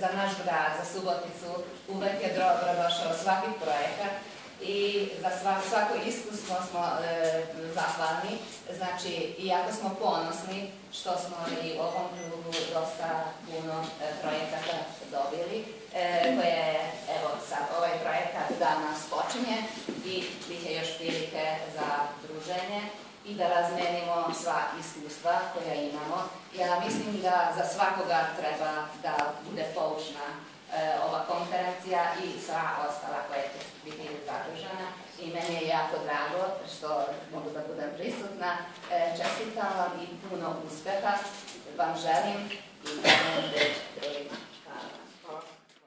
za naš grad, za Suboticu, uvek je dobrodošao svaki projekat i za svako iskustvo smo zahvalni. Znači, iako smo ponosni što smo i u ovom krugu dosta puno projekata dobili, koje je, evo sad, ovaj projekat danas počinje i bit će još prilike za druženje i da razmenimo sva iskustva koja imamo. Ja mislim da za svakoga treba da bude poučna ova konferencija i sva ostala koja će biti zadržana. I meni je jako drago što mogu da budem prisutna. Čestitam vam i puno uspeha vam želim i da vam